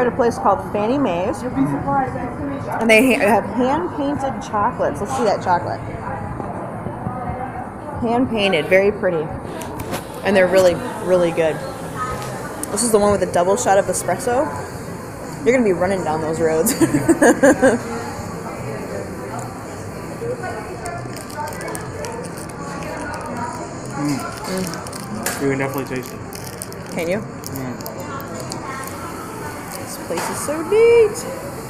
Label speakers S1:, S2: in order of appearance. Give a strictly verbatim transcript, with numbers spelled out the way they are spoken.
S1: at a place called Fannie Mae's, and they ha- have hand-painted chocolates. Let's see that chocolate. Hand-painted, very pretty. And they're really, really good. This is the one with a double shot of espresso. You're going to be running down those roads.
S2: mm. Mm. You can definitely taste it.
S1: Can you?
S2: Mm.
S1: This place is so neat.